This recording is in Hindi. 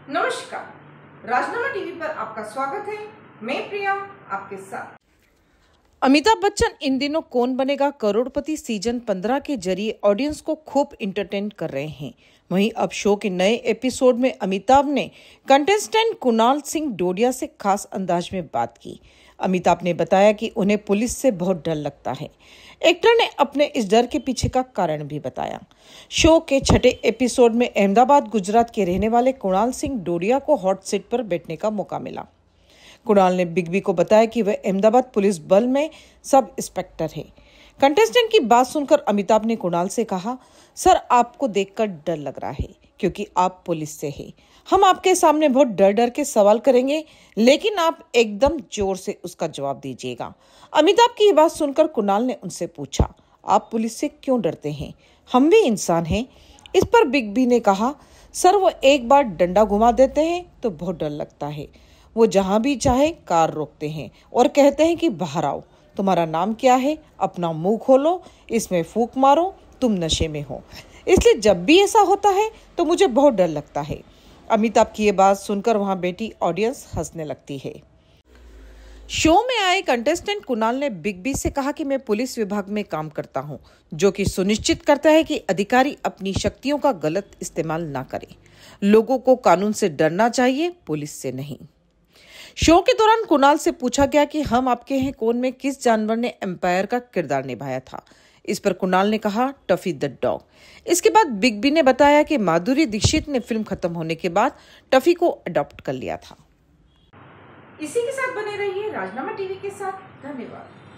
नमस्कार, राजनामा टीवी पर आपका स्वागत है। मैं प्रिया आपके साथ। अमिताभ बच्चन इन दिनों कौन बनेगा करोड़पति सीजन 15 के जरिए ऑडियंस को खूब इंटरटेन कर रहे हैं। वहीं अब शो के नए एपिसोड में अमिताभ ने कंटेस्टेंट कुणाल सिंह डोडिया से खास अंदाज में बात की। अमिताभ ने बताया कि उन्हें पुलिस से बहुत डर लगता है। एक्टर ने अपने इस डर के पीछे का कारण भी बताया। शो के छठे एपिसोड में अहमदाबाद गुजरात के रहने वाले कुणाल सिंह डोडिया को हॉट सीट पर बैठने का मौका मिला। कुणाल ने बिग बी को बताया कि वह अहमदाबाद पुलिस बल में सब इंस्पेक्टर है। कंटेस्टेंट की बात सुनकर अमिताभ ने कुणाल से कहा, सर आपको देखकर डर लग रहा है क्योंकि आप पुलिस से हैं। हम आपके सामने बहुत डर डर के सवाल करेंगे, लेकिन आप एकदम जोर से उसका जवाब दीजिएगा। अमिताभ की ये बात सुनकर कुणाल ने उनसे पूछा, आप पुलिस से क्यों डरते हैं? हम भी इंसान हैं। इस पर बिग बी ने कहा, सर वो एक बार डंडा घुमा देते हैं तो बहुत डर लगता है। वो जहां भी चाहे कार रोकते हैं और कहते हैं कि बाहर आओ, तुम्हारा नाम क्या है, अपना मुंह खोलो, इसमें फूंक मारो, तुम नशे में हो। इसलिए जब भी ऐसा होता है तो मुझे बहुत डर लगता है। अमिताभ की ये बात सुनकर वहां बैठी ऑडियंस हंसने लगती है। शो में आए कंटेस्टेंट कुणाल ने बिग बी से कहा कि मैं पुलिस विभाग में काम करता हूं, जो कि सुनिश्चित करता है कि अधिकारी अपनी शक्तियों का गलत इस्तेमाल ना करें। लोगों को कानून से डरना चाहिए, पुलिस से नहीं। शो के दौरान कुणाल से पूछा गया कि हम आपके हैं कौन में किस जानवर ने एम्पायर का किरदार निभाया था। इस पर कुणाल ने कहा, टफी द डॉग। इसके बाद बिग बी ने बताया कि माधुरी दीक्षित ने फिल्म खत्म होने के बाद टफी को अडॉप्ट कर लिया था। इसी के साथ बने रहिए राजनामा टीवी के साथ। धन्यवाद।